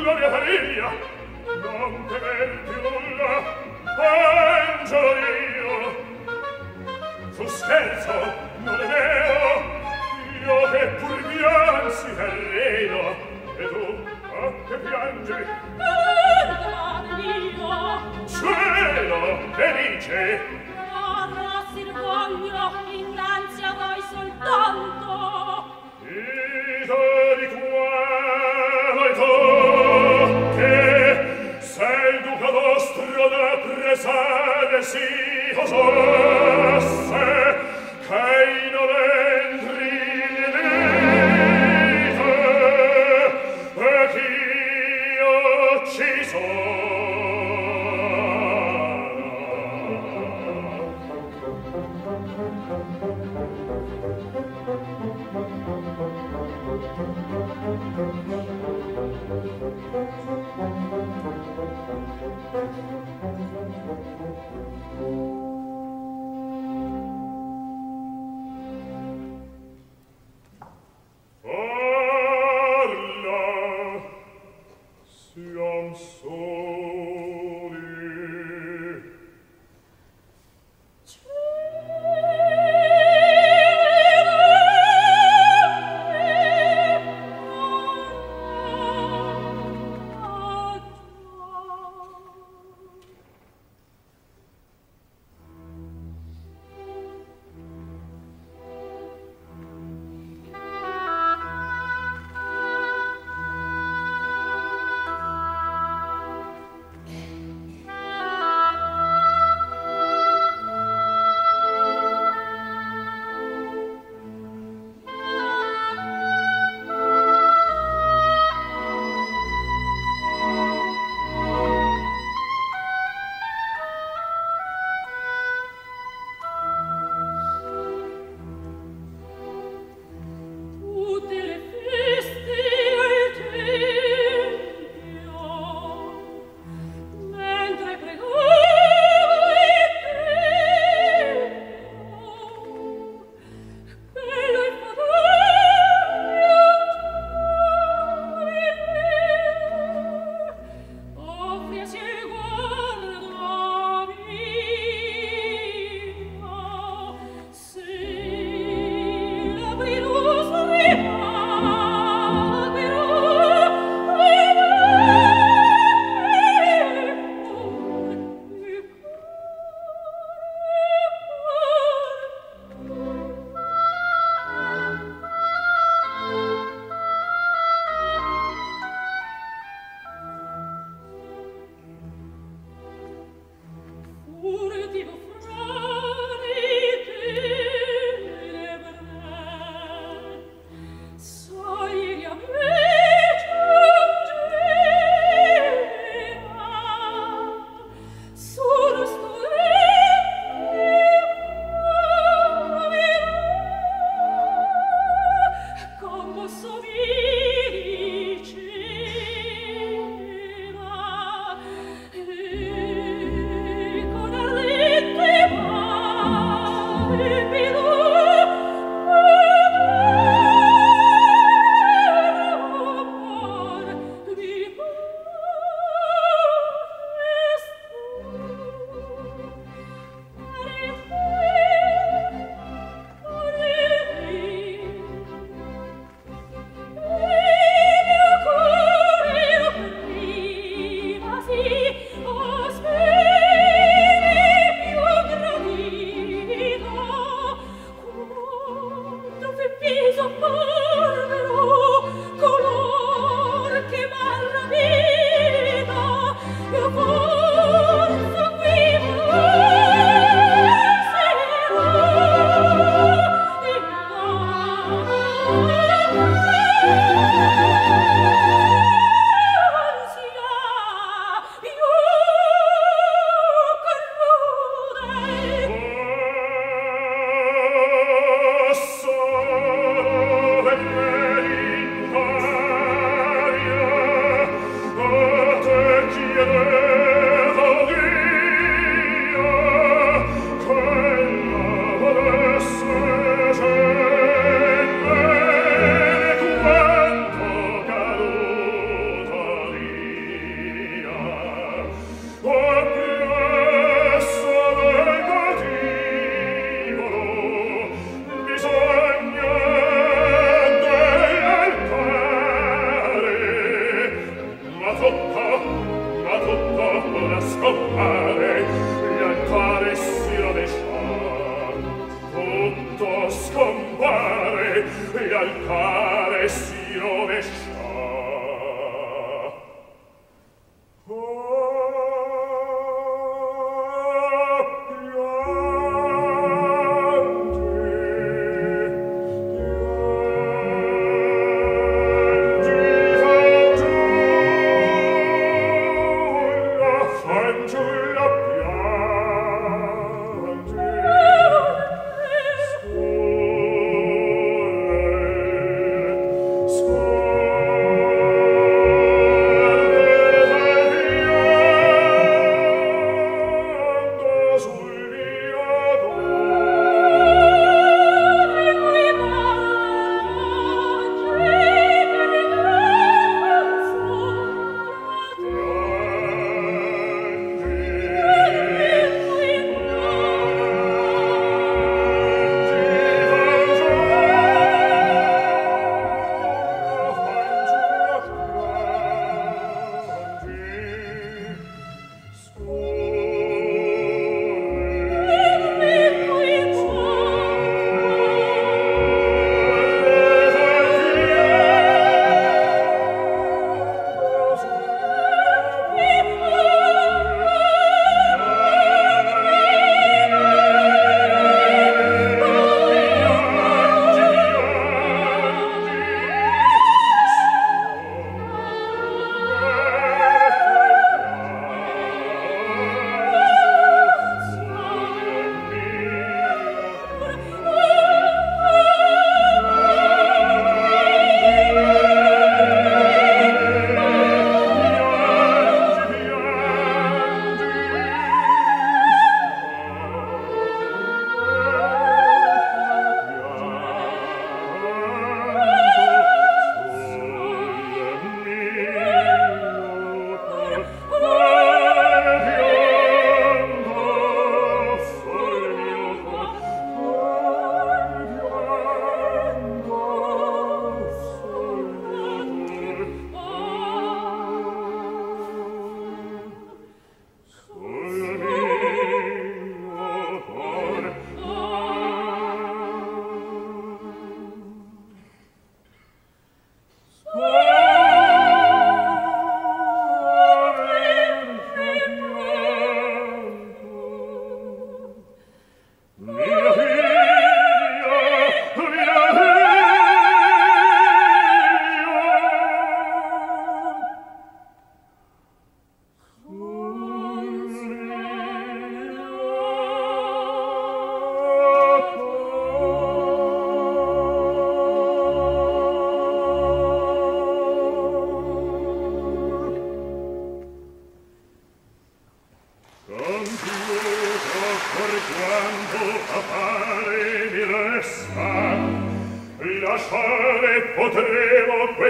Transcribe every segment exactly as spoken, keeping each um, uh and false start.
gloria famiglia, non temer più nulla, angelo io. Fu scherzo, non è vero, io che pur piansi terreno, e tu, ah, che piangi? Guarda, mio! Cielo, felice! Ora voglio innanzi a voi soltanto. Ito di qua, e tu, che sei il duca vostro da presare sì osasse, che non entri in vita, e ch'io ci sono. Parla, siam soli.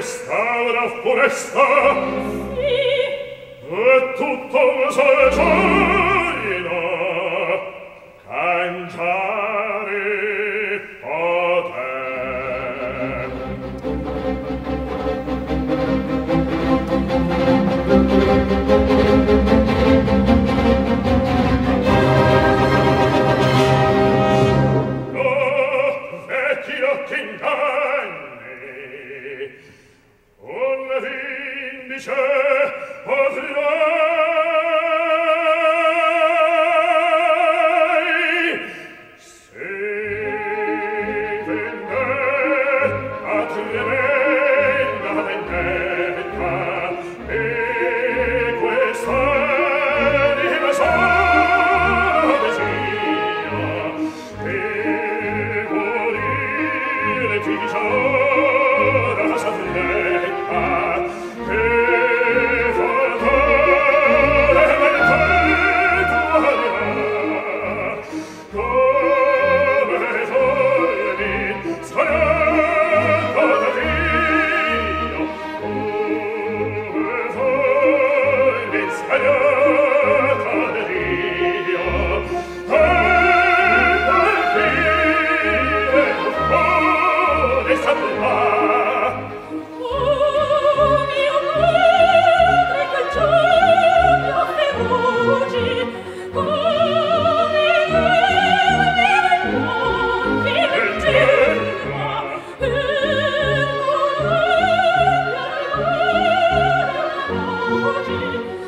quest'aura funesta Sì. è tutto un solo giorno cangiare poter. No, vecchio t'inganni, un vindice potrai se vendetta tremenda vendetta e quest'anima sola desia devo dirti già da s'affletta che fatale vendetta come soldi sparata da Dio come soldi sparata da Dio e per fine fuori saprà. Oh, mio padre, quel giorno feroce, come nel monte del terra, e non abbia voce.